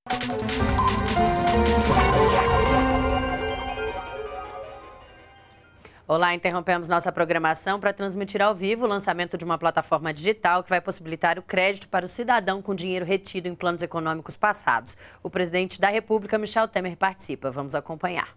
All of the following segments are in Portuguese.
Olá, interrompemos nossa programação para transmitir ao vivo o lançamento de uma plataforma digital que vai possibilitar o crédito para o cidadão com dinheiro retido em planos econômicos passados. O presidente da República, Michel Temer, participa. Vamos acompanhar.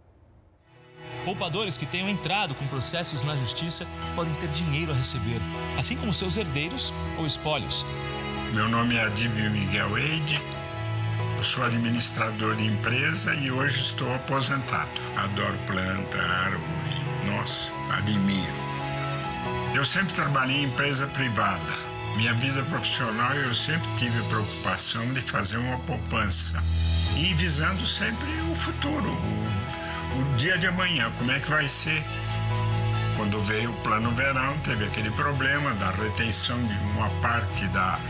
Poupadores que tenham entrado com processos na justiça podem ter dinheiro a receber, assim como seus herdeiros ou espólios. Meu nome é Adílio Miguel Eide, eu sou administrador de empresa e hoje estou aposentado. Adoro planta, árvore. Nossa, admiro. Eu sempre trabalhei em empresa privada. Minha vida profissional eu sempre tive a preocupação de fazer uma poupança. E visando sempre o futuro, o dia de amanhã, como é que vai ser. Quando veio o Plano Verão, teve aquele problema da retenção de uma parte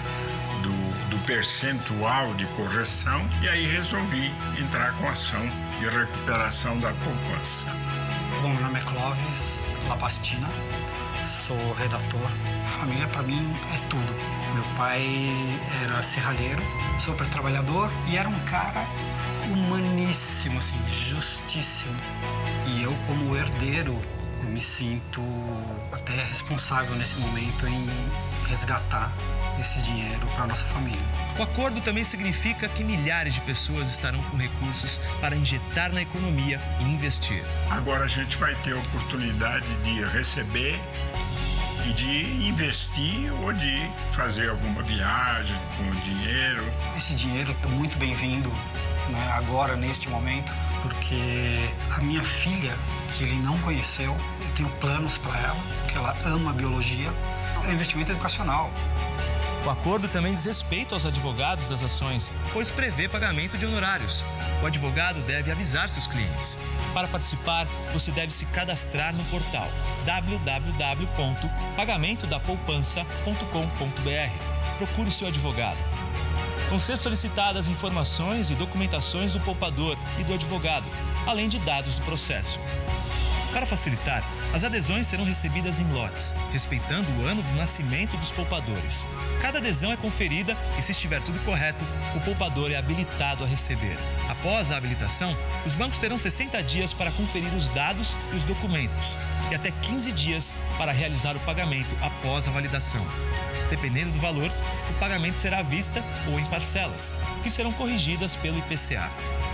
do percentual de correção e aí resolvi entrar com ação de recuperação da poupança. Bom, meu nome é Clóvis Lapastina, sou redator. Família para mim é tudo. Meu pai era serralheiro, super trabalhador e era um cara humaníssimo, assim, justíssimo. E eu, como herdeiro, eu me sinto até responsável nesse momento em resgatar esse dinheiro para a nossa família. O acordo também significa que milhares de pessoas estarão com recursos para injetar na economia e investir. Agora a gente vai ter a oportunidade de receber e de investir ou de fazer alguma viagem com o dinheiro. Esse dinheiro é muito bem-vindo, né, agora, neste momento, porque a minha filha, que ele não conheceu, eu tenho planos para ela, porque ela ama biologia, é investimento educacional. O acordo também diz respeito aos advogados das ações, pois prevê pagamento de honorários. O advogado deve avisar seus clientes. Para participar, você deve se cadastrar no portal www.pagamentodapoupança.com.br. Procure o seu advogado. Vão ser solicitadas informações e documentações do poupador e do advogado, além de dados do processo. Para facilitar, as adesões serão recebidas em lotes, respeitando o ano do nascimento dos poupadores. Cada adesão é conferida e, se estiver tudo correto, o poupador é habilitado a receber. Após a habilitação, os bancos terão 60 dias para conferir os dados e os documentos e até 15 dias para realizar o pagamento após a validação. Dependendo do valor, o pagamento será à vista ou em parcelas, que serão corrigidas pelo IPCA.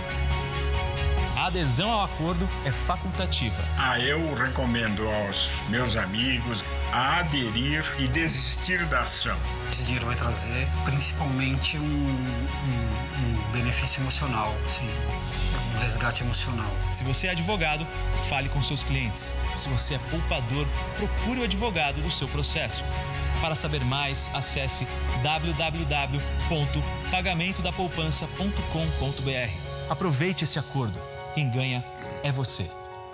A adesão ao acordo é facultativa. Eu recomendo aos meus amigos a aderir e desistir da ação. Esse dinheiro vai trazer principalmente um benefício emocional, assim, um resgate emocional. Se você é advogado, fale com seus clientes. Se você é poupador, procure o advogado do seu processo. Para saber mais, acesse www.pagamentodapoupança.com.br. Aproveite esse acordo. Quem ganha é você.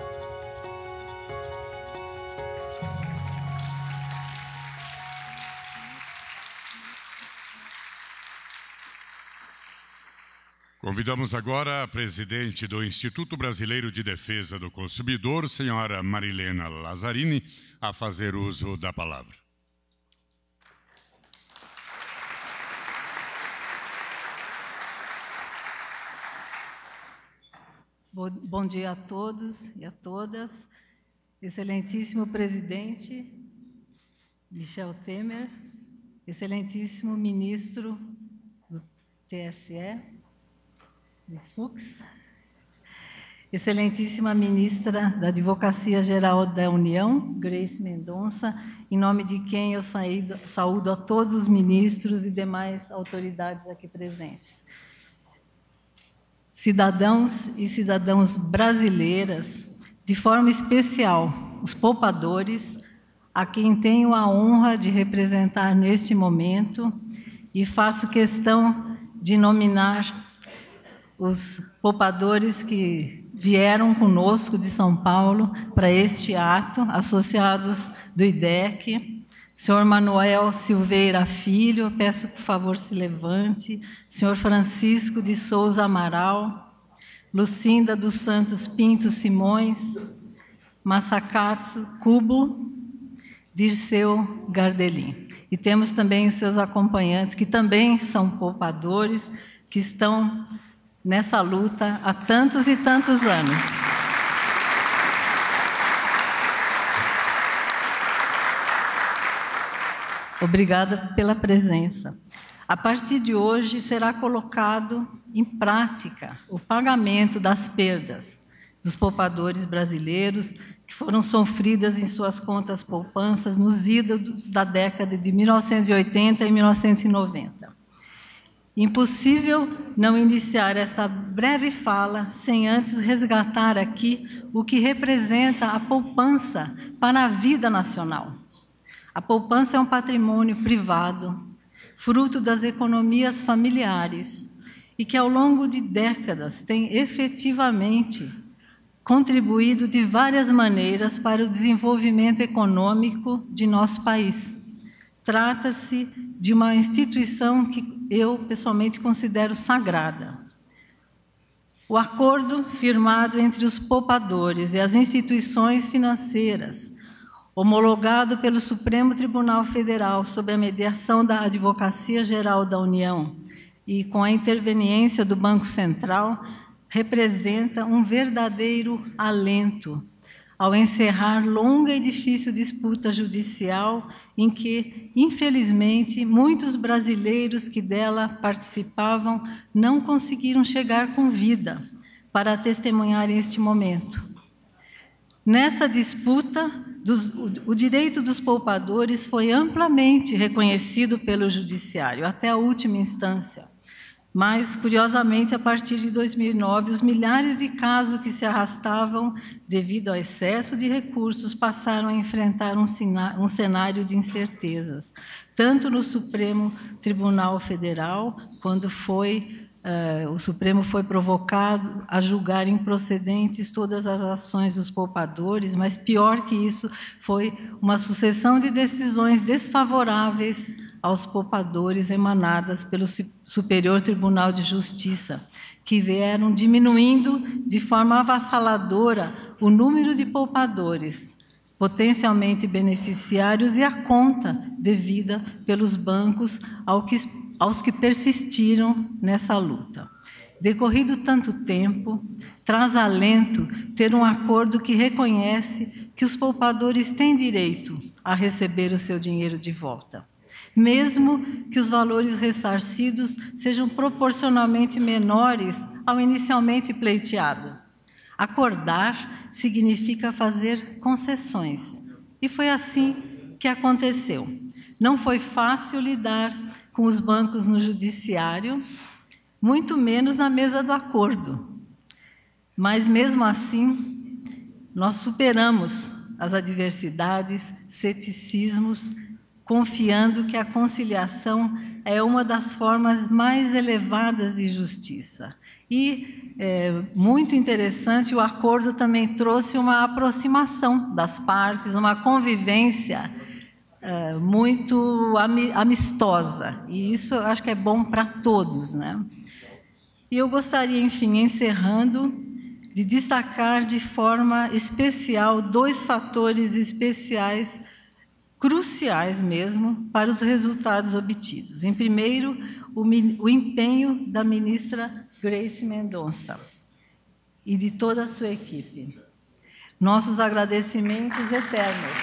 Convidamos agora a presidente do Instituto Brasileiro de Defesa do Consumidor, senhora Marilena Lazzarini, a fazer uso da palavra. Bom dia a todos e a todas. Excelentíssimo presidente Michel Temer, excelentíssimo ministro do TSE, Luiz Fux, excelentíssima ministra da Advocacia Geral da União, Grace Mendonça, em nome de quem eu saúdo a todos os ministros e demais autoridades aqui presentes. Cidadãos e cidadãos brasileiras, de forma especial, os poupadores, a quem tenho a honra de representar neste momento, e faço questão de nominar os poupadores que vieram conosco de São Paulo para este ato, associados do IDEC. Senhor Manuel Silveira Filho, peço por favor se levante. Senhor Francisco de Souza Amaral, Lucinda dos Santos Pinto Simões, Massacatsu Kubo, Dirceu Gardelin. E temos também seus acompanhantes, que também são poupadores, que estão nessa luta há tantos e tantos anos. Obrigada pela presença. A partir de hoje, será colocado em prática o pagamento das perdas dos poupadores brasileiros que foram sofridas em suas contas poupanças nos idos da década de 1980 e 1990. Impossível não iniciar esta breve fala sem antes resgatar aqui o que representa a poupança para a vida nacional. A poupança é um patrimônio privado, fruto das economias familiares, e que, ao longo de décadas, tem efetivamente contribuído de várias maneiras para o desenvolvimento econômico de nosso país. Trata-se de uma instituição que eu, pessoalmente, considero sagrada. O acordo firmado entre os poupadores e as instituições financeiras, homologado pelo Supremo Tribunal Federal sob a mediação da Advocacia Geral da União e com a interveniência do Banco Central, representa um verdadeiro alento ao encerrar longa e difícil disputa judicial em que, infelizmente, muitos brasileiros que dela participavam não conseguiram chegar com vida para testemunhar este momento. Nessa disputa, o direito dos poupadores foi amplamente reconhecido pelo Judiciário, até a última instância. Mas, curiosamente, a partir de 2009, os milhares de casos que se arrastavam devido ao excesso de recursos passaram a enfrentar um cenário de incertezas, tanto no Supremo Tribunal Federal, quando o Supremo foi provocado a julgar improcedentes todas as ações dos poupadores, mas, pior que isso, foi uma sucessão de decisões desfavoráveis aos poupadores emanadas pelo Superior Tribunal de Justiça, que vieram diminuindo de forma avassaladora o número de poupadores potencialmente beneficiários e a conta devida pelos bancos aos que persistiram nessa luta. Decorrido tanto tempo, traz alento ter um acordo que reconhece que os poupadores têm direito a receber o seu dinheiro de volta, mesmo que os valores ressarcidos sejam proporcionalmente menores ao inicialmente pleiteado. Acordar significa fazer concessões, e foi assim que aconteceu. Não foi fácil lidar com os bancos no judiciário, muito menos na mesa do acordo. Mas, mesmo assim, nós superamos as adversidades, ceticismos, confiando que a conciliação é uma das formas mais elevadas de justiça. E, muito interessante, o acordo também trouxe uma aproximação das partes, uma convivência muito amistosa. E isso eu acho que é bom para todos, né? E eu gostaria, enfim, encerrando, de destacar de forma especial 2 fatores especiais, cruciais mesmo, para os resultados obtidos. Em primeiro, o empenho da ministra Grace Mendonça e de toda a sua equipe. Nossos agradecimentos eternos.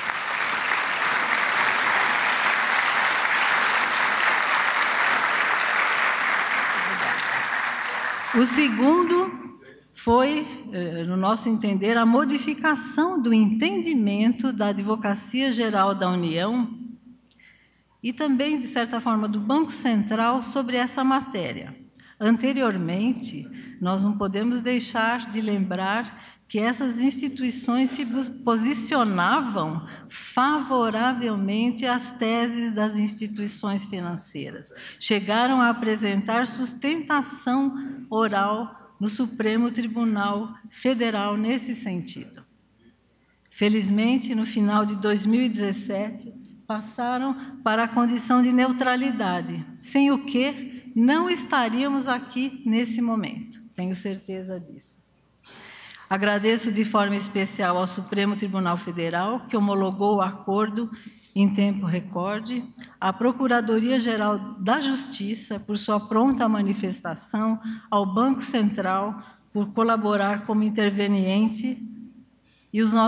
O segundo foi, no nosso entender, a modificação do entendimento da Advocacia Geral da União e também, de certa forma, do Banco Central sobre essa matéria. Anteriormente, nós não podemos deixar de lembrar que essas instituições se posicionavam favoravelmente às teses das instituições financeiras. Chegaram a apresentar sustentação oral no Supremo Tribunal Federal nesse sentido. Felizmente, no final de 2017, passaram para a condição de neutralidade, sem o que não estaríamos aqui nesse momento, tenho certeza disso. Agradeço de forma especial ao Supremo Tribunal Federal, que homologou o acordo em tempo recorde, à Procuradoria-Geral da Justiça por sua pronta manifestação, ao Banco Central por colaborar como interveniente e os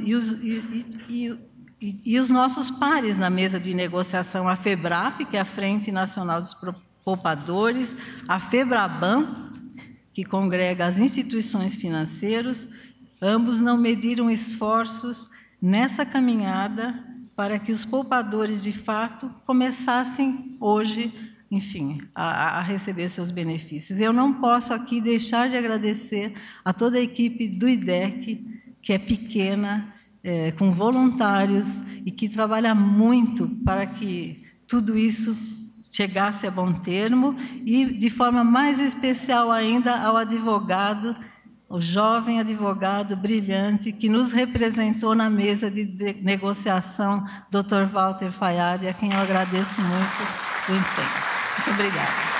nossos pares na mesa de negociação, a FEBRAP, que é a Frente Nacional dos Poupadores, a FEBRABAN, que congrega as instituições financeiras, ambos não mediram esforços nessa caminhada para que os poupadores, de fato, começassem hoje, enfim, a receber seus benefícios. Eu não posso aqui deixar de agradecer a toda a equipe do IDEC, que é pequena, com voluntários e que trabalha muito para que tudo isso chegasse a bom termo, e, de forma mais especial ainda, ao advogado, o jovem advogado brilhante que nos representou na mesa de negociação, Dr. Walter Fayad, a quem eu agradeço muito o empenho. Muito obrigada.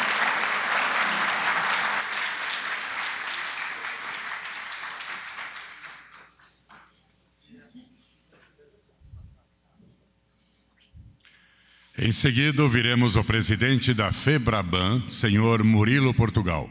Em seguida, ouviremos o presidente da FEBRABAN, senhor Murilo Portugal.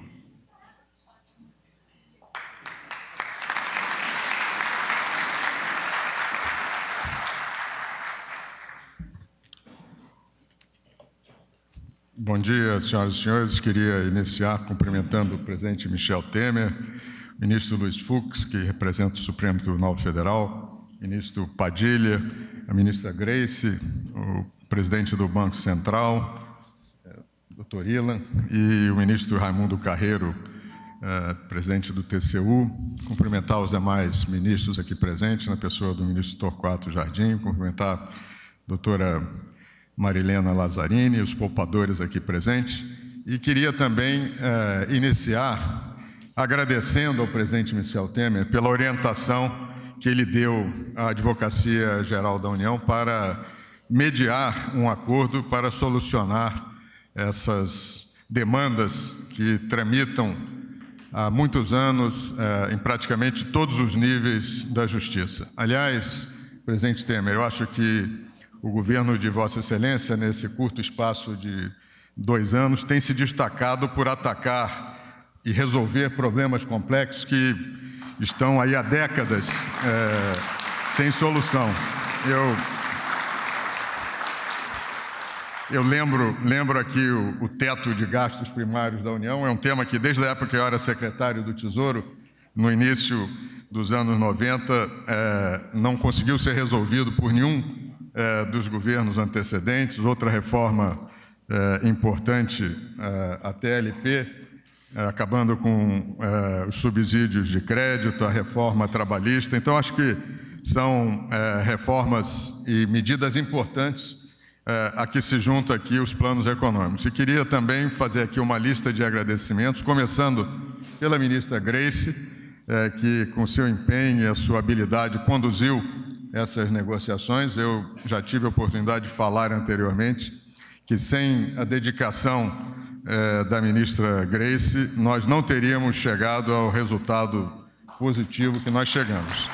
Bom dia, senhoras e senhores. Queria iniciar cumprimentando o presidente Michel Temer, o ministro Luiz Fux, que representa o Supremo Tribunal Federal, o ministro Padilha, a ministra Grace, o presidente do Banco Central, doutor Ilan, e o ministro Raimundo Carreiro, presidente do TCU, cumprimentar os demais ministros aqui presentes, na pessoa do ministro Torquato Jardim, cumprimentar a doutora Marilena Lazzarini, os poupadores aqui presentes, e queria também iniciar agradecendo ao presidente Michel Temer pela orientação que ele deu à Advocacia Geral da União para mediar um acordo para solucionar essas demandas que tramitam há muitos anos em praticamente todos os níveis da Justiça. Aliás, presidente Temer, eu acho que o governo de Vossa Excelência, nesse curto espaço de 2 anos, tem se destacado por atacar e resolver problemas complexos que estão aí há décadas sem solução. Eu lembro aqui o teto de gastos primários da União, é um tema que, desde a época que eu era secretário do Tesouro, no início dos anos 90, não conseguiu ser resolvido por nenhum dos governos antecedentes. Outra reforma importante, a TLP, acabando com os subsídios de crédito, a reforma trabalhista. Então, acho que são reformas e medidas importantes a que se juntam aqui os planos econômicos. E queria também fazer aqui uma lista de agradecimentos, começando pela ministra Grace, que com seu empenho e a sua habilidade conduziu essas negociações. Eu já tive a oportunidade de falar anteriormente que sem a dedicação da ministra Grace, nós não teríamos chegado ao resultado positivo que nós chegamos.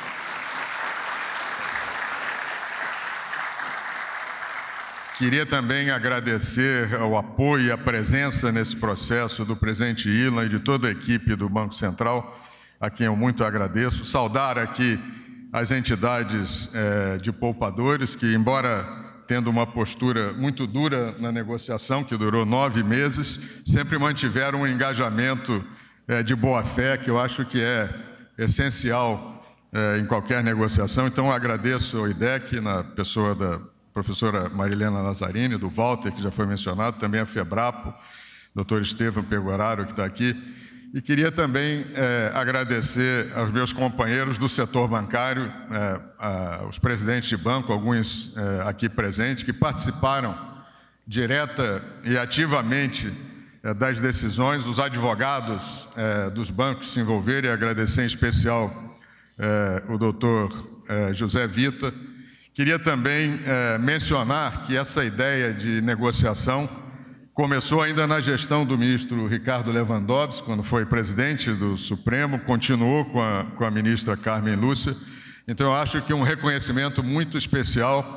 Queria também agradecer ao apoio e à presença nesse processo do presidente Ilan e de toda a equipe do Banco Central, a quem eu muito agradeço. Saudar aqui as entidades de poupadores que, embora tendo uma postura muito dura na negociação, que durou 9 meses, sempre mantiveram um engajamento de boa-fé, que eu acho que é essencial em qualquer negociação. Então, eu agradeço ao IDEC, na pessoa da professora Marilena Lazzarini, do Walter, que já foi mencionado, também a FEBRAPO, doutor Estevam Pegoraro, que está aqui. E queria também agradecer aos meus companheiros do setor bancário, os presidentes de banco, alguns aqui presentes, que participaram direta e ativamente das decisões, os advogados dos bancos se envolveram, e agradecer em especial o doutor José Vita. Queria também mencionar que essa ideia de negociação começou ainda na gestão do ministro Ricardo Lewandowski, quando foi presidente do Supremo, continuou com a ministra Carmen Lúcia. Então, eu acho que um reconhecimento muito especial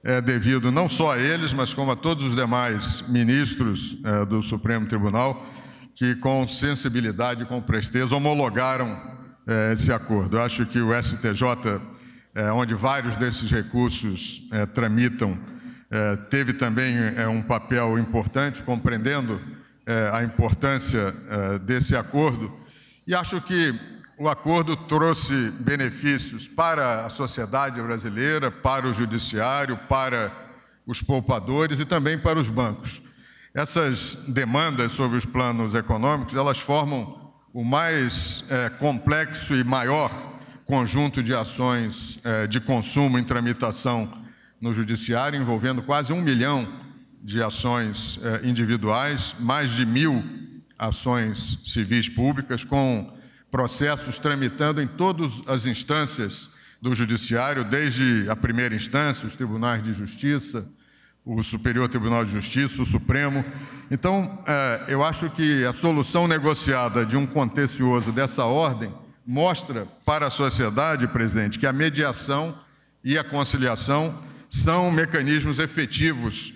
é devido não só a eles, mas como a todos os demais ministros do Supremo Tribunal, que com sensibilidade e com presteza homologaram esse acordo. Eu acho que o STJ, onde vários desses recursos tramitam, teve também um papel importante, compreendendo a importância desse acordo, e acho que o acordo trouxe benefícios para a sociedade brasileira, para o judiciário, para os poupadores e também para os bancos. Essas demandas sobre os planos econômicos, elas formam o mais complexo e maior conjunto de ações de consumo em tramitação no judiciário, envolvendo quase 1 milhão de ações individuais, mais de 1.000 ações civis públicas, com processos tramitando em todas as instâncias do judiciário, desde a primeira instância, os tribunais de justiça, o Superior Tribunal de Justiça, o Supremo. Então, eu acho que a solução negociada de um contencioso dessa ordem mostra para a sociedade, presidente, que a mediação e a conciliação são mecanismos efetivos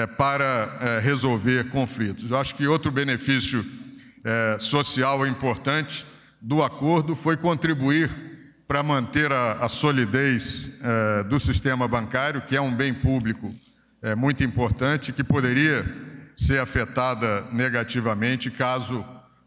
para resolver conflitos. Eu acho que outro benefício social importante do acordo foi contribuir para manter a solidez do sistema bancário, que é um bem público muito importante, que poderia ser afetada negativamente caso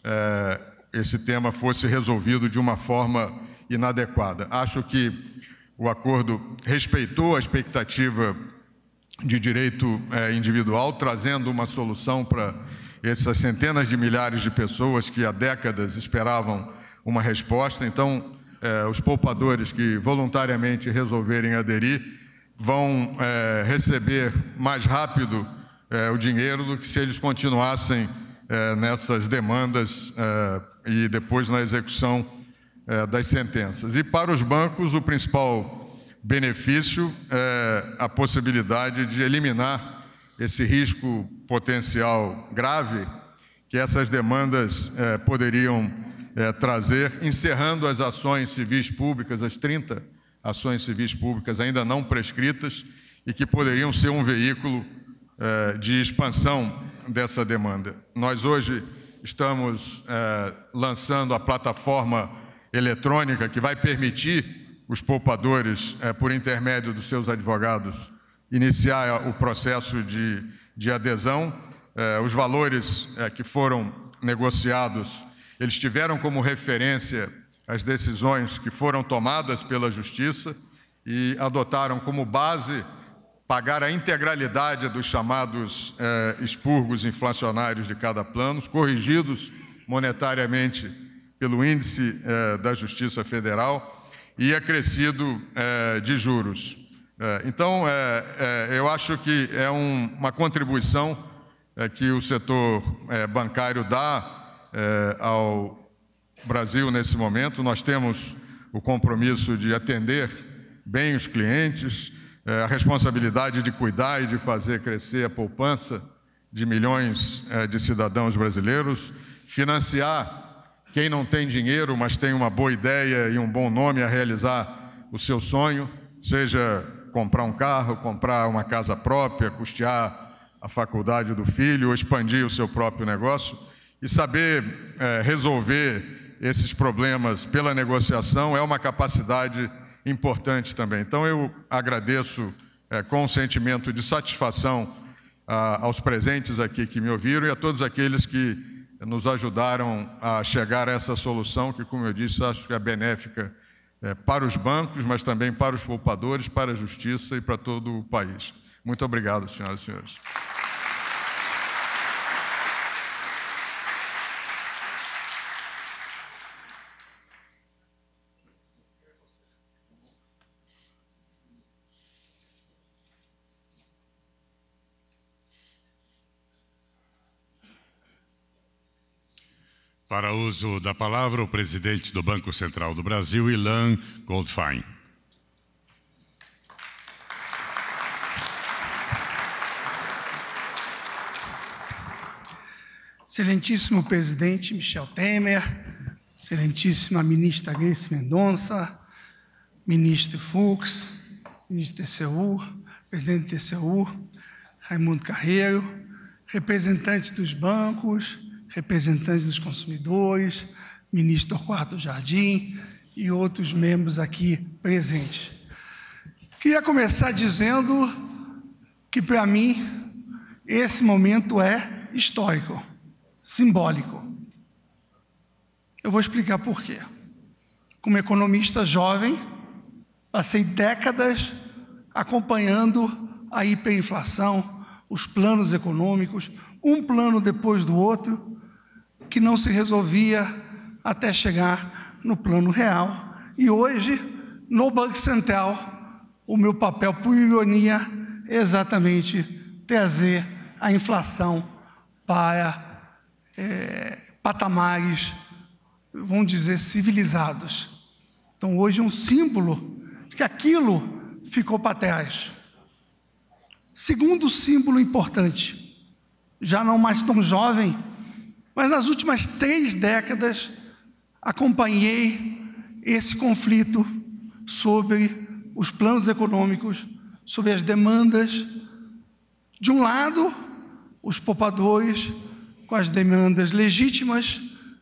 esse tema fosse resolvido de uma forma inadequada. Acho que o acordo respeitou a expectativa de direito individual, trazendo uma solução para essas centenas de milhares de pessoas que há décadas esperavam uma resposta. Então, os poupadores que voluntariamente resolverem aderir vão receber mais rápido o dinheiro do que se eles continuassem nessas demandas e depois na execução das sentenças. E para os bancos, o principal benefício é a possibilidade de eliminar esse risco potencial grave que essas demandas poderiam trazer, encerrando as ações civis públicas, as 30 ações civis públicas ainda não prescritas e que poderiam ser um veículo de expansão dessa demanda. Nós hoje estamos lançando a plataforma eletrônica que vai permitir os poupadores, por intermédio dos seus advogados, iniciar o processo de adesão. Os valores que foram negociados, eles tiveram como referência as decisões que foram tomadas pela Justiça e adotaram como base pagar a integralidade dos chamados expurgos inflacionários de cada plano, corrigidos monetariamente pelo índice da Justiça Federal e acrescido de juros. Então, eu acho que é uma contribuição que o setor bancário dá ao Brasil nesse momento. Nós temos o compromisso de atender bem os clientes, a responsabilidade de cuidar e de fazer crescer a poupança de milhões de cidadãos brasileiros, financiar quem não tem dinheiro, mas tem uma boa ideia e um bom nome a realizar o seu sonho, seja comprar um carro, comprar uma casa própria, custear a faculdade do filho ou expandir o seu próprio negócio. E saber resolver esses problemas pela negociação é uma capacidade importante também. Então, eu agradeço com um sentimento de satisfação aos presentes aqui que me ouviram e a todos aqueles que nos ajudaram a chegar a essa solução que, como eu disse, acho que é benéfica para os bancos, mas também para os poupadores, para a Justiça e para todo o país. Muito obrigado, senhoras e senhores. Para uso da palavra, o presidente do Banco Central do Brasil, Ilan Goldfein. Excelentíssimo presidente Michel Temer, excelentíssima ministra Gleice Mendonça, ministro Fux, ministro TCU, presidente do TCU, Raimundo Carreiro, representantes dos bancos, representantes dos consumidores, ministro Torquato Jardim e outros membros aqui presentes. Queria começar dizendo que, para mim, esse momento é histórico, simbólico. Eu vou explicar por quê. Como economista jovem, passei décadas acompanhando a hiperinflação, os planos econômicos, um plano depois do outro, que não se resolvia até chegar no plano real. E hoje, no Banco Central, o meu papel, por ironia, é exatamente trazer a inflação para patamares, vamos dizer, civilizados. Então, hoje é um símbolo de que aquilo ficou para trás. Segundo símbolo importante, já não mais tão jovem, mas nas últimas 3 décadas acompanhei esse conflito sobre os planos econômicos, sobre as demandas. De um lado, os poupadores com as demandas legítimas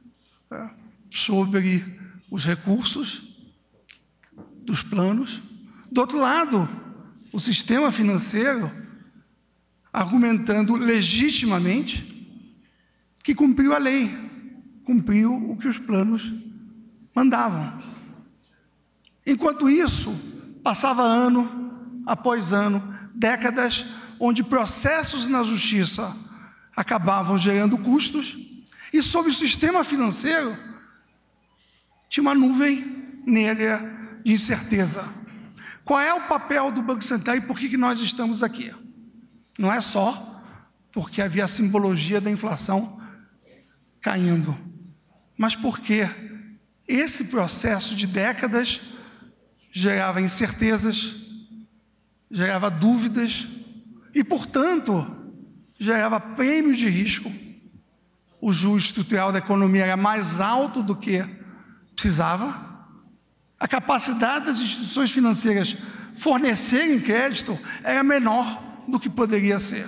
sobre os recursos dos planos. Do outro lado, o sistema financeiro argumentando legitimamente que cumpriu a lei, cumpriu o que os planos mandavam. Enquanto isso, passava ano após ano, décadas onde processos na justiça acabavam gerando custos e sobre o sistema financeiro tinha uma nuvem negra de incerteza. Qual é o papel do Banco Central e por que nós estamos aqui? Não é só porque havia a simbologia da inflação caindo, mas porque esse processo de décadas gerava incertezas, gerava dúvidas e, portanto, gerava prêmio de risco. O juro estrutural da economia era mais alto do que precisava. A capacidade das instituições financeiras fornecerem crédito era menor do que poderia ser.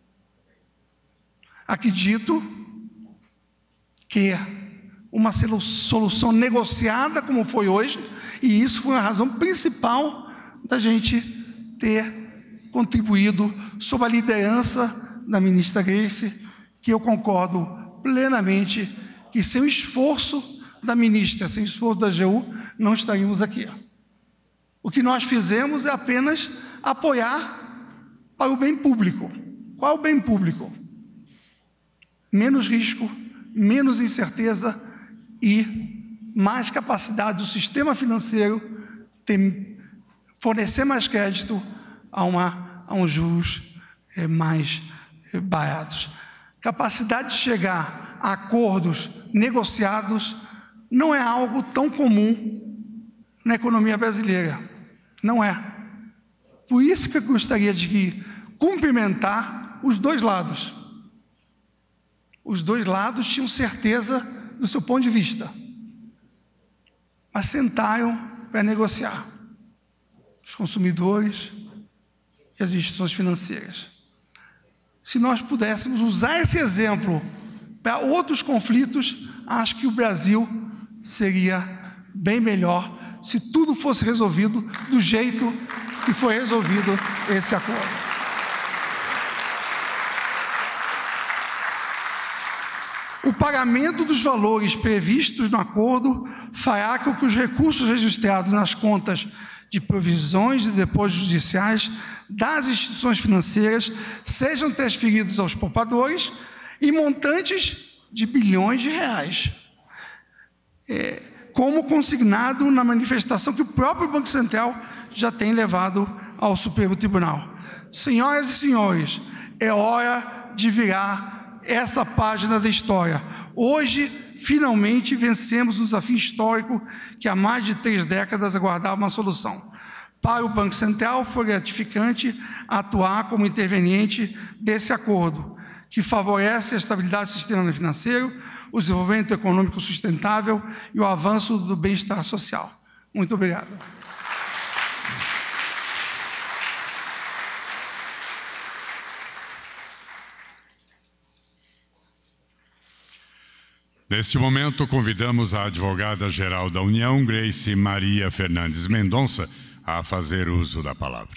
Acredito que uma solução negociada como foi hoje, e isso foi a razão principal da gente ter contribuído sob a liderança da ministra Grace, que eu concordo plenamente que sem o esforço da ministra, sem o esforço da AGU, não estaríamos aqui. O que nós fizemos é apenas apoiar para o bem público. Qual é o bem público? Menos risco, menos incerteza e mais capacidade do sistema financeiro fornecer mais crédito a uns juros mais baratos. Capacidade de chegar a acordos negociados não é algo tão comum na economia brasileira. Não é. Por isso que eu gostaria de cumprimentar os dois lados. Os dois lados tinham certeza do seu ponto de vista, mas sentaram para negociar. Os consumidores e as instituições financeiras. Se nós pudéssemos usar esse exemplo para outros conflitos, acho que o Brasil seria bem melhor se tudo fosse resolvido do jeito que foi resolvido esse acordo. O pagamento dos valores previstos no acordo fará com que os recursos registrados nas contas de provisões e depósitos judiciais das instituições financeiras sejam transferidos aos poupadores em montantes de bilhões de reais, como consignado na manifestação que o próprio Banco Central já tem levado ao Supremo Tribunal. Senhoras e senhores, é hora de virar essa página da história. Hoje, finalmente, vencemos um desafio histórico que há mais de 3 décadas aguardava uma solução. Para o Banco Central, foi gratificante atuar como interveniente desse acordo, que favorece a estabilidade do sistema financeiro, o desenvolvimento econômico sustentável e o avanço do bem-estar social. Muito obrigado. Neste momento, convidamos a advogada-geral da União, Grace Maria Fernandes Mendonça, a fazer uso da palavra.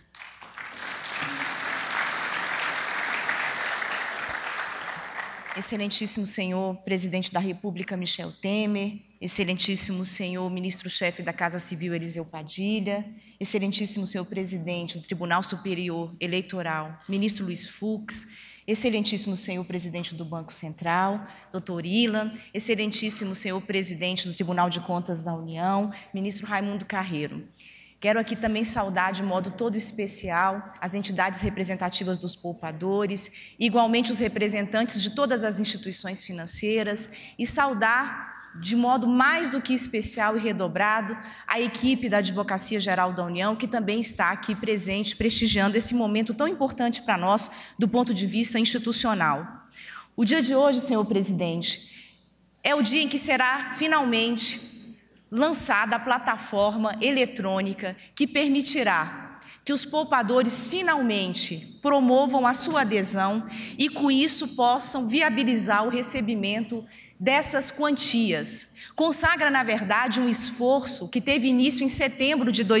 Excelentíssimo senhor Presidente da República, Michel Temer, excelentíssimo senhor Ministro-chefe da Casa Civil, Eliseu Padilha, excelentíssimo senhor Presidente do Tribunal Superior Eleitoral, Ministro Luiz Fux, excelentíssimo senhor Presidente do Banco Central, doutor Ilan, excelentíssimo senhor Presidente do Tribunal de Contas da União, Ministro Raimundo Carreiro. Quero aqui também saudar de modo todo especial as entidades representativas dos poupadores, igualmente os representantes de todas as instituições financeiras e saudar de modo mais do que especial e redobrado a equipe da Advocacia Geral da União, que também está aqui presente, prestigiando esse momento tão importante para nós do ponto de vista institucional. O dia de hoje, senhor presidente, é o dia em que será finalmente lançada a plataforma eletrônica que permitirá que os poupadores finalmente promovam a sua adesão e, com isso, possam viabilizar o recebimento dessas quantias. Consagra, na verdade, um esforço que teve início em setembro de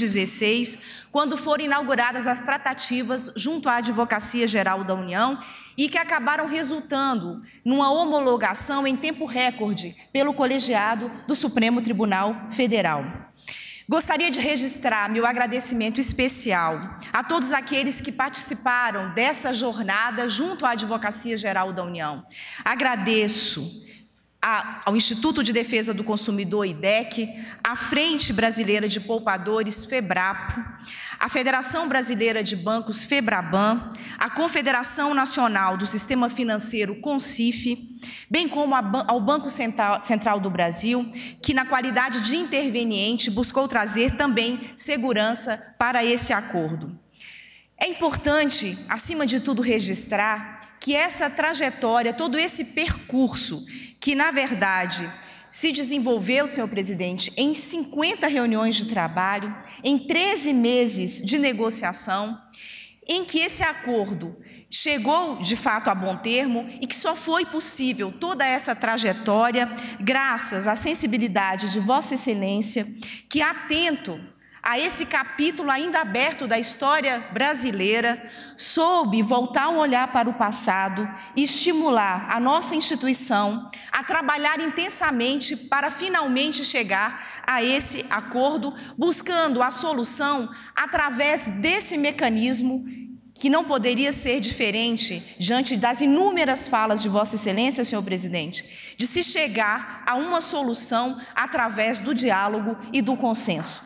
2016, quando foram inauguradas as tratativas junto à Advocacia Geral da União e que acabaram resultando numa homologação em tempo recorde pelo colegiado do Supremo Tribunal Federal. Gostaria de registrar meu agradecimento especial a todos aqueles que participaram dessa jornada junto à Advocacia Geral da União. Agradeço ao Instituto de Defesa do Consumidor, IDEC, à Frente Brasileira de Poupadores, FEBRAPO, à Federação Brasileira de Bancos, FEBRABAN, à Confederação Nacional do Sistema Financeiro, CONCIF, bem como ao Banco Central do Brasil, que, na qualidade de interveniente, buscou trazer também segurança para esse acordo. É importante, acima de tudo, registrar que essa trajetória, todo esse percurso, que, na verdade, se desenvolveu, senhor presidente, em 50 reuniões de trabalho, em 13 meses de negociação, em que esse acordo chegou, de fato, a bom termo e que só foi possível toda essa trajetória graças à sensibilidade de Vossa Excelência, que, atento a esse capítulo ainda aberto da história brasileira, soube voltar o olhar para o passado e estimular a nossa instituição a trabalhar intensamente para finalmente chegar a esse acordo, buscando a solução através desse mecanismo que não poderia ser diferente diante das inúmeras falas de Vossa Excelência, senhor presidente, de se chegar a uma solução através do diálogo e do consenso.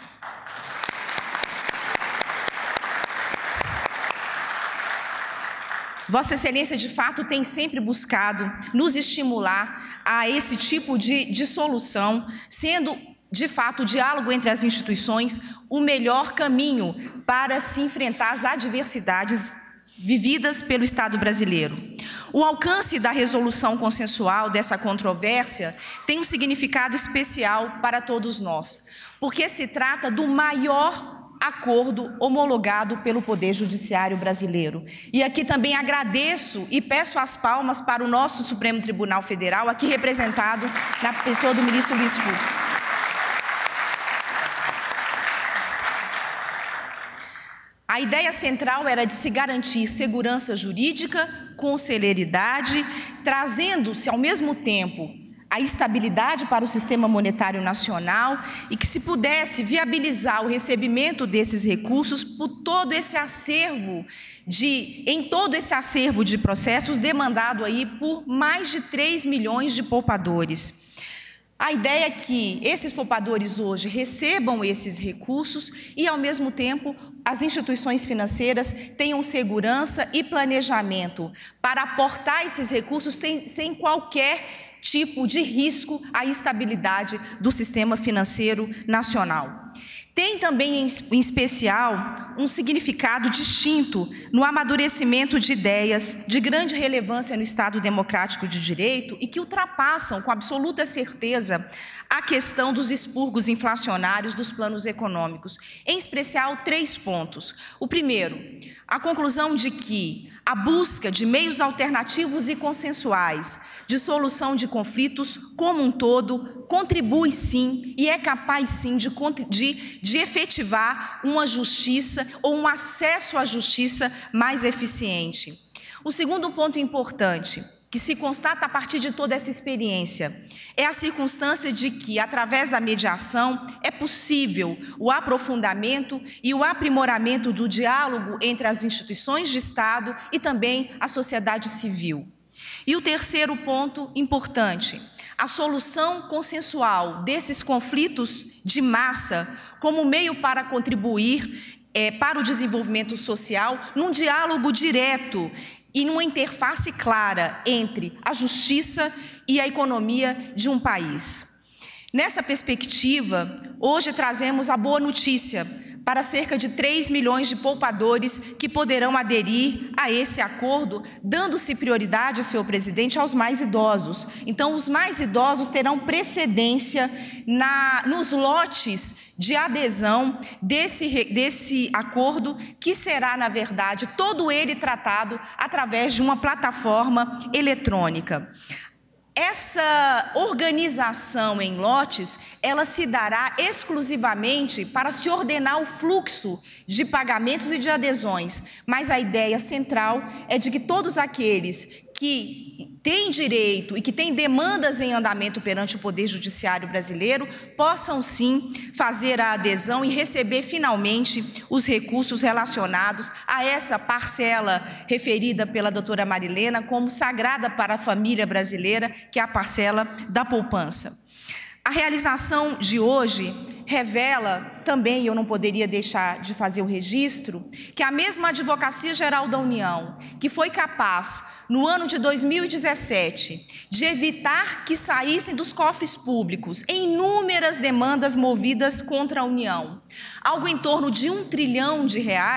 Vossa Excelência, de fato, tem sempre buscado nos estimular a esse tipo de solução, sendo, de fato, o diálogo entre as instituições o melhor caminho para se enfrentar as adversidades vividas pelo Estado brasileiro. O alcance da resolução consensual dessa controvérsia tem um significado especial para todos nós, porque se trata do maior acordo homologado pelo Poder Judiciário brasileiro. E aqui também agradeço e peço as palmas para o nosso Supremo Tribunal Federal, aqui representado na pessoa do ministro Luiz Fux. A ideia central era de se garantir segurança jurídica com celeridade, trazendo-se ao mesmo tempo a estabilidade para o sistema monetário nacional e que se pudesse viabilizar o recebimento desses recursos por todo esse acervo em todo esse acervo de processos demandado aí por mais de 3 milhões de poupadores. A ideia é que esses poupadores hoje recebam esses recursos e, ao mesmo tempo, as instituições financeiras tenham segurança e planejamento para aportar esses recursos sem qualquer tipo de risco à estabilidade do sistema financeiro nacional. Tem também, em especial, um significado distinto no amadurecimento de ideias de grande relevância no Estado democrático de direito e que ultrapassam, com absoluta certeza, a questão dos expurgos inflacionários dos planos econômicos. Em especial, 3 pontos. O primeiro, a conclusão de que a busca de meios alternativos e consensuais de solução de conflitos como um todo, contribui sim e é capaz sim de efetivar uma justiça ou um acesso à justiça mais eficiente. O segundo ponto importante, que se constata a partir de toda essa experiência, é a circunstância de que, através da mediação, é possível o aprofundamento e o aprimoramento do diálogo entre as instituições de Estado e também a sociedade civil. E o terceiro ponto importante, a solução consensual desses conflitos de massa como meio para contribuir para o desenvolvimento social num diálogo direto e numa interface clara entre a justiça e a economia de um país. Nessa perspectiva, hoje trazemos a boa notícia para cerca de 3 milhões de poupadores que poderão aderir a esse acordo, dando-se prioridade, senhor presidente, aos mais idosos. Então, os mais idosos terão precedência nos lotes de adesão desse acordo, que será, na verdade, todo ele tratado através de uma plataforma eletrônica. Essa organização em lotes, ela se dará exclusivamente para se ordenar o fluxo de pagamentos e de adesões, mas a ideia central é de que todos aqueles que têm direito e que têm demandas em andamento perante o Poder Judiciário brasileiro possam sim fazer a adesão e receber finalmente os recursos relacionados a essa parcela referida pela doutora Marilena como sagrada para a família brasileira, que é a parcela da poupança. A realização de hoje revela também, e eu não poderia deixar de fazer o registro, que a mesma Advocacia Geral da União, que foi capaz, no ano de 2017, de evitar que saíssem dos cofres públicos inúmeras demandas movidas contra a União, algo em torno de R$1 trilhão,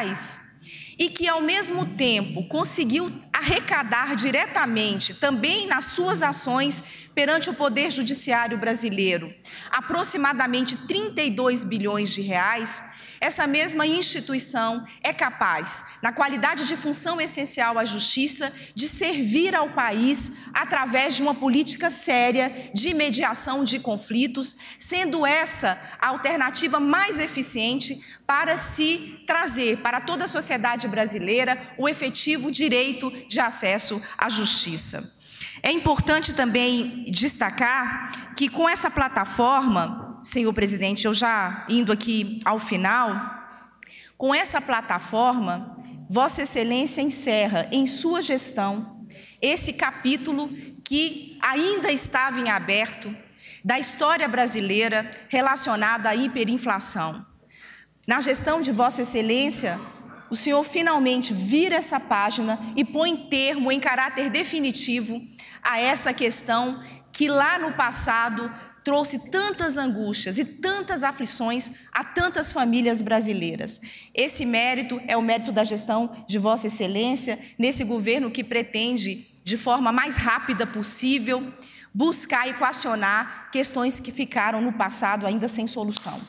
e que, ao mesmo tempo, conseguiu arrecadar diretamente, também nas suas ações perante o Poder Judiciário brasileiro, aproximadamente R$32 bilhões, essa mesma instituição é capaz, na qualidade de função essencial à justiça, de servir ao país através de uma política séria de mediação de conflitos, sendo essa a alternativa mais eficiente para se trazer para toda a sociedade brasileira o efetivo direito de acesso à justiça. É importante também destacar que com essa plataforma, senhor presidente, eu já indo aqui ao final, com essa plataforma, Vossa Excelência encerra em sua gestão esse capítulo que ainda estava em aberto da história brasileira relacionada à hiperinflação. Na gestão de Vossa Excelência, o senhor finalmente vira essa página e põe termo em caráter definitivo a essa questão que lá no passado trouxe tantas angústias e tantas aflições a tantas famílias brasileiras. Esse mérito é o mérito da gestão de Vossa Excelência, nesse governo que pretende, de forma mais rápida possível, buscar equacionar questões que ficaram no passado ainda sem solução.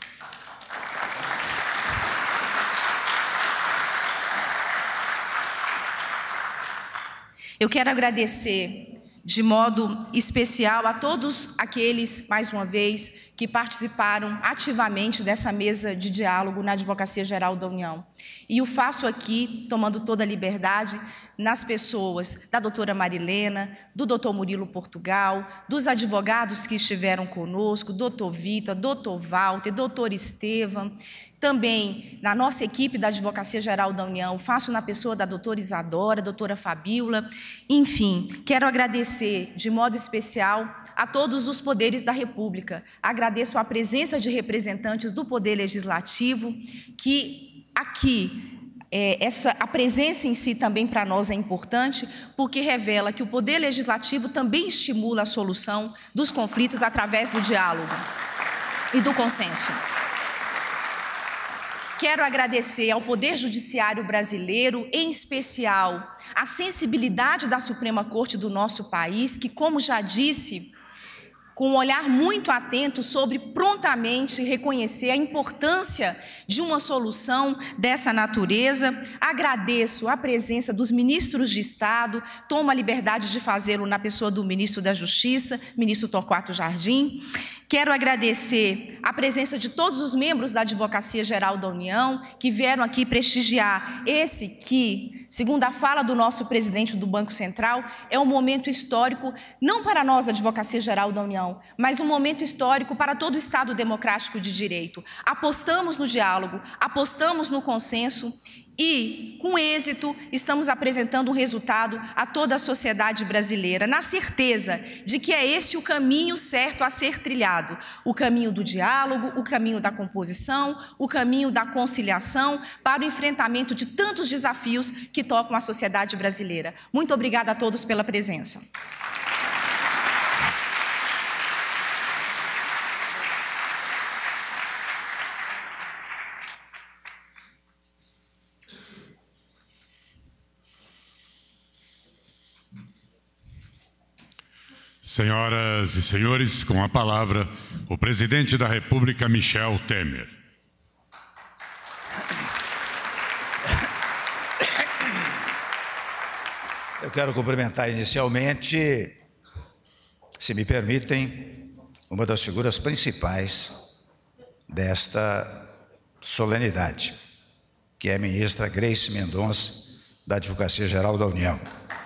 Eu quero agradecer de modo especial a todos aqueles, mais uma vez, que participaram ativamente dessa mesa de diálogo na Advocacia Geral da União. E o faço aqui, tomando toda a liberdade, nas pessoas da doutora Marilena, do doutor Murilo Portugal, dos advogados que estiveram conosco, doutor Vitor, doutor Walter, doutor Estevam, também na nossa equipe da Advocacia Geral da União, faço na pessoa da doutora Isadora, doutora Fabíola, enfim, quero agradecer de modo especial a todos os poderes da República. Agradeço a presença de representantes do Poder Legislativo, que aqui, a presença em si também para nós é importante, porque revela que o Poder Legislativo também estimula a solução dos conflitos através do diálogo e do consenso. Quero agradecer ao Poder Judiciário brasileiro, em especial, a sensibilidade da Suprema Corte do nosso país, que, como já disse, com um olhar muito atento sobre prontamente reconhecer a importância de uma solução dessa natureza. Agradeço a presença dos ministros de Estado, tomo a liberdade de fazê-lo na pessoa do ministro da Justiça, ministro Torquato Jardim. Quero agradecer a presença de todos os membros da Advocacia Geral da União, que vieram aqui prestigiar esse que, segundo a fala do nosso presidente do Banco Central, é um momento histórico, não para nós da Advocacia Geral da União, mas um momento histórico para todo o Estado democrático de direito. Apostamos no diálogo, apostamos no consenso e, com êxito, estamos apresentando um resultado a toda a sociedade brasileira, na certeza de que é esse o caminho certo a ser trilhado, o caminho do diálogo, o caminho da composição, o caminho da conciliação para o enfrentamento de tantos desafios que tocam a sociedade brasileira. Muito obrigada a todos pela presença. Senhoras e senhores, com a palavra, o presidente da República, Michel Temer. Eu quero cumprimentar inicialmente, se me permitem, uma das figuras principais desta solenidade, que é a ministra Grace Mendonça, da Advocacia Geral da União.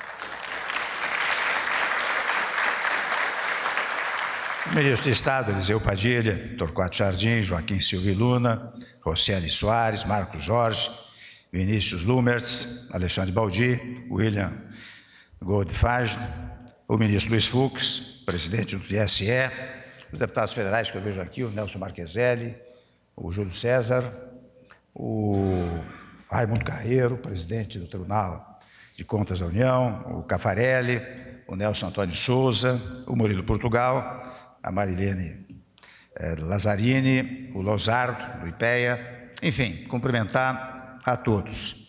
O ministro de Estado, Eliseu Padilha, Torquato Jardim, Joaquim Silva e Luna, Rocieli Soares, Marcos Jorge, Vinícius Lumertz, Alexandre Baldi, William Goldfagn, o ministro Luiz Fux, presidente do TSE, os deputados federais que eu vejo aqui, o Nelson Marqueselli, o Júlio César, o Raimundo Carreiro, presidente do Tribunal de Contas da União, o Caffarelli, o Nelson Antônio Souza, o Murilo Portugal, a Marilene Lazzarini, o Lozardo, do IPEA, enfim, cumprimentar a todos.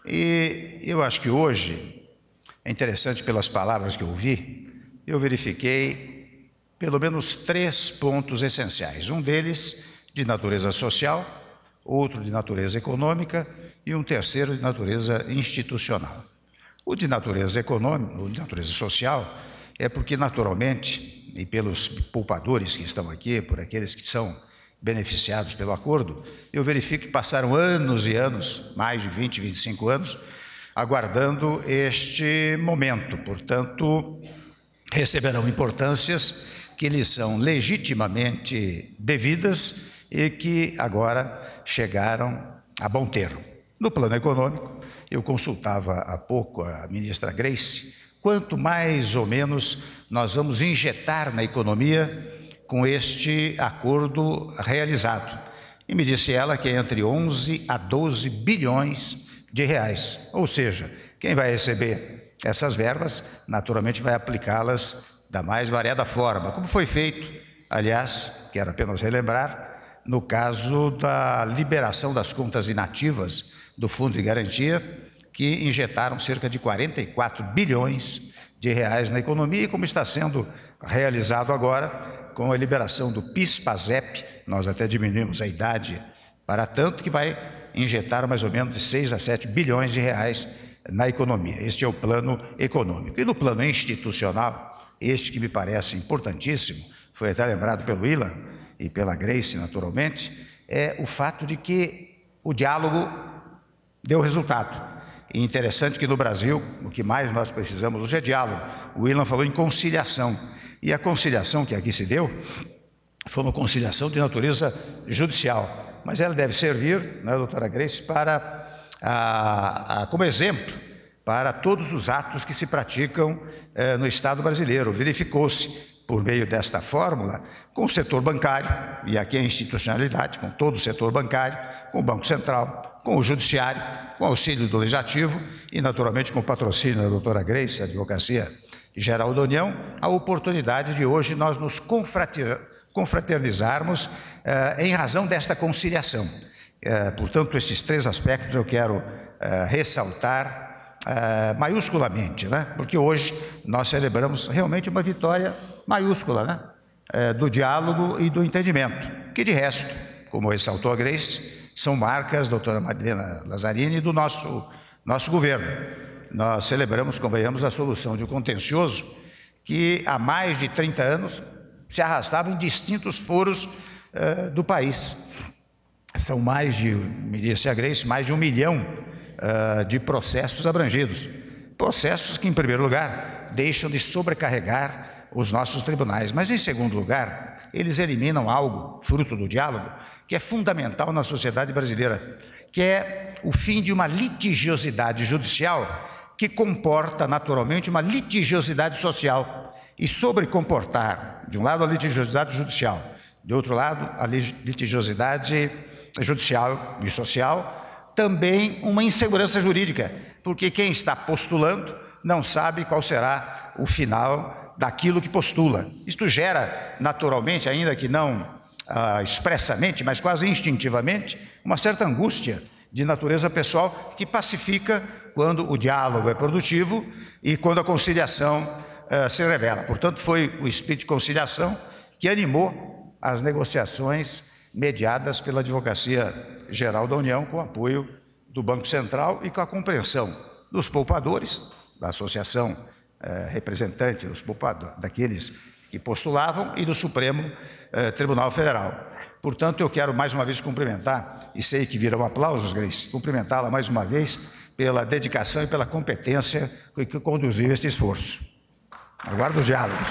E eu acho que hoje, é interessante pelas palavras que eu ouvi, eu verifiquei pelo menos 3 pontos essenciais. Um deles de natureza social, outro de natureza econômica e um terceiro de natureza institucional. O de natureza econômica, o de natureza social, é porque naturalmente, e pelos poupadores que estão aqui, por aqueles que são beneficiados pelo acordo, eu verifico que passaram anos e anos, mais de 20, 25 anos, aguardando este momento. Portanto, receberão importâncias que lhes são legitimamente devidas e que agora chegaram a bom termo. No plano econômico, eu consultava há pouco a ministra Grace, quanto mais ou menos nós vamos injetar na economia com este acordo realizado. E me disse ela que é entre 11 a 12 bilhões de reais. Ou seja, quem vai receber essas verbas, naturalmente vai aplicá-las da mais variada forma, como foi feito, aliás, quero apenas relembrar, no caso da liberação das contas inativas do Fundo de Garantia, que injetaram cerca de 44 bilhões de reais na economia, e como está sendo realizado agora com a liberação do PIS/PASEP, nós até diminuímos a idade para tanto, que vai injetar mais ou menos de 6 a 7 bilhões de reais na economia. Este é o plano econômico. E no plano institucional, este que me parece importantíssimo, foi até lembrado pelo Ilan e pela Grace, naturalmente, é o fato de que o diálogo deu resultado. E interessante que no Brasil, o que mais nós precisamos hoje é diálogo. O Ilan falou em conciliação. E a conciliação que aqui se deu foi uma conciliação de natureza judicial. Mas ela deve servir, né, doutora Grace, como exemplo para todos os atos que se praticam no Estado brasileiro. Verificou-se, por meio desta fórmula, com o setor bancário, e aqui a institucionalidade, com todo o setor bancário, com o Banco Central, com o Judiciário, com o auxílio do Legislativo e, naturalmente, com o patrocínio da doutora Grace, a Advocacia Geral da União, a oportunidade de hoje nós nos confraternizarmos em razão desta conciliação. Portanto, esses 3 aspectos eu quero ressaltar maiusculamente, né? Porque hoje nós celebramos realmente uma vitória maiúscula, né? do diálogo e do entendimento, que de resto, como ressaltou a Grace, são marcas, doutora Marilena Lazzarini, do nosso governo. Nós celebramos, convenhamos, a solução de um contencioso que há mais de 30 anos se arrastava em distintos foros do país. São mais de, me disse a Grace, mais de 1 milhão de processos abrangidos. Processos que, em primeiro lugar, deixam de sobrecarregar os nossos tribunais. Mas, em segundo lugar, eles eliminam algo, fruto do diálogo, que é fundamental na sociedade brasileira, que é o fim de uma litigiosidade judicial que comporta, naturalmente, uma litigiosidade social. E sobre comportar, de um lado, a litigiosidade judicial, de outro lado, a litigiosidade judicial e social, também uma insegurança jurídica, porque quem está postulando não sabe qual será o final daquilo que postula. Isto gera, naturalmente, ainda que não expressamente, mas quase instintivamente, uma certa angústia de natureza pessoal que pacifica quando o diálogo é produtivo e quando a conciliação se revela. Portanto, foi o espírito de conciliação que animou as negociações mediadas pela Advocacia Geral da União, com o apoio do Banco Central e com a compreensão dos poupadores, da associação representante dos poupadores, daqueles que postulavam, e do Supremo Tribunal Federal. Portanto, eu quero mais uma vez cumprimentar, e sei que virão aplausos, Grace, cumprimentá-la mais uma vez pela dedicação e pela competência que conduziu este esforço. Aguardo os diálogos.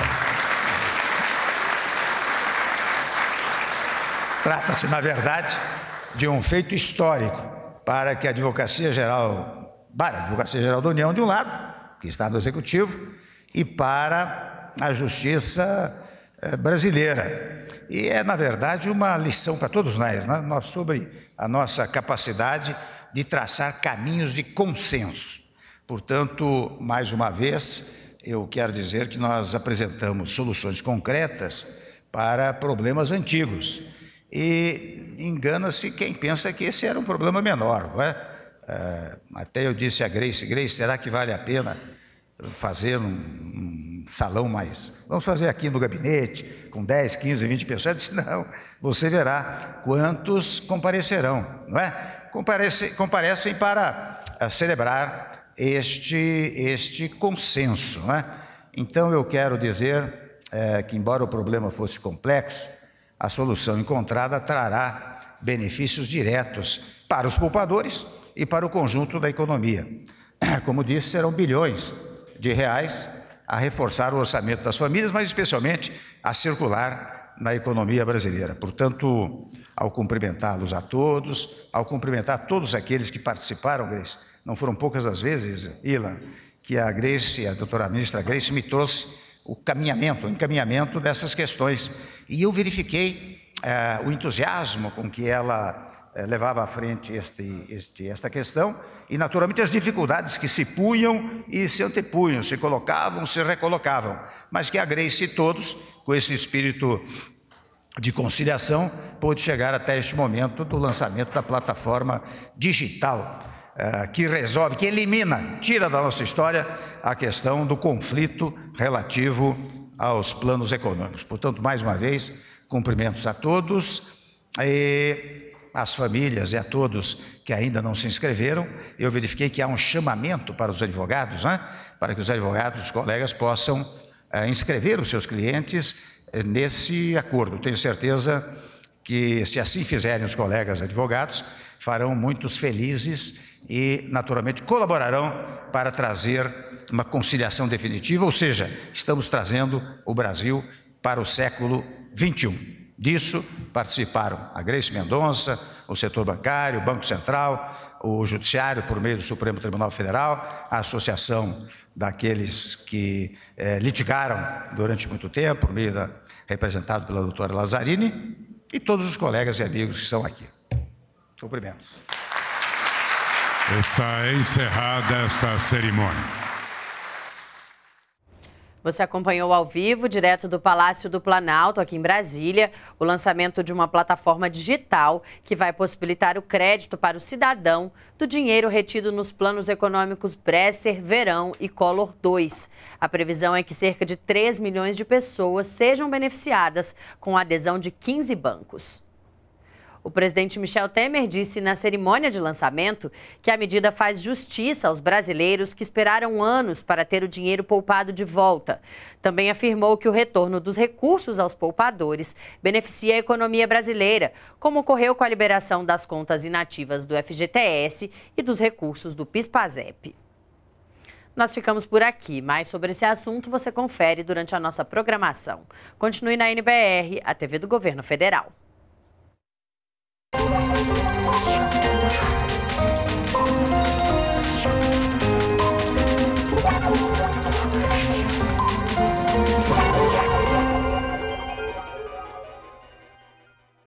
Trata-se, na verdade, de um feito histórico para que a Advocacia Geral da União, de um lado, que está no Executivo, e para a Justiça brasileira. E é, na verdade, uma lição para todos nós sobre a nossa capacidade de traçar caminhos de consenso. Portanto, mais uma vez, eu quero dizer que nós apresentamos soluções concretas para problemas antigos. E engana-se quem pensa que esse era um problema menor, não é? Até eu disse a Grace, será que vale a pena fazer um salão mais? Vamos fazer aqui no gabinete, com 10, 15, 20 pessoas? Eu disse, não, você verá quantos comparecerão, não é? Comparecem para celebrar este consenso, não é? Então, eu quero dizer que, embora o problema fosse complexo, a solução encontrada trará benefícios diretos para os poupadores e para o conjunto da economia. Como disse, serão bilhões de reais a reforçar o orçamento das famílias, mas especialmente a circular na economia brasileira. Portanto, ao cumprimentá-los a todos, ao cumprimentar todos aqueles que participaram, Grace, não foram poucas as vezes, Ilan, que a Grace, a doutora ministra Grace, me trouxe o encaminhamento dessas questões. E eu verifiquei o entusiasmo com que ela levava à frente esta questão e, naturalmente, as dificuldades que se punham e se antepunham, se colocavam, se recolocavam, mas que a Grace e todos, com esse espírito de conciliação, pôde chegar até este momento do lançamento da plataforma digital, que resolve, que elimina, tira da nossa história a questão do conflito relativo aos planos econômicos. Portanto, mais uma vez, cumprimentos a todos, e às famílias e a todos que ainda não se inscreveram. Eu verifiquei que há um chamamento para os advogados, para que os advogados, os colegas, possam inscrever os seus clientes nesse acordo. Tenho certeza que, se assim fizerem os colegas advogados, farão muitos felizes e, naturalmente, colaborarão para trazer uma conciliação definitiva, ou seja, estamos trazendo o Brasil para o século XXI. Disso participaram a Grace Mendonça, o setor bancário, o Banco Central, o Judiciário, por meio do Supremo Tribunal Federal, a associação daqueles que litigaram durante muito tempo, por meio representado pela doutora Lazzarini, e todos os colegas e amigos que estão aqui. Cumprimentos. Está encerrada esta cerimônia. Você acompanhou ao vivo, direto do Palácio do Planalto, aqui em Brasília, o lançamento de uma plataforma digital que vai possibilitar o crédito para o cidadão do dinheiro retido nos planos econômicos Bresser, Verão e Collor II. A previsão é que cerca de 3 milhões de pessoas sejam beneficiadas com a adesão de 15 bancos. O presidente Michel Temer disse na cerimônia de lançamento que a medida faz justiça aos brasileiros que esperaram anos para ter o dinheiro poupado de volta. Também afirmou que o retorno dos recursos aos poupadores beneficia a economia brasileira, como ocorreu com a liberação das contas inativas do FGTS e dos recursos do PIS/PASEP. Nós ficamos por aqui. Mais sobre esse assunto você confere durante a nossa programação. Continue na NBR, a TV do Governo Federal.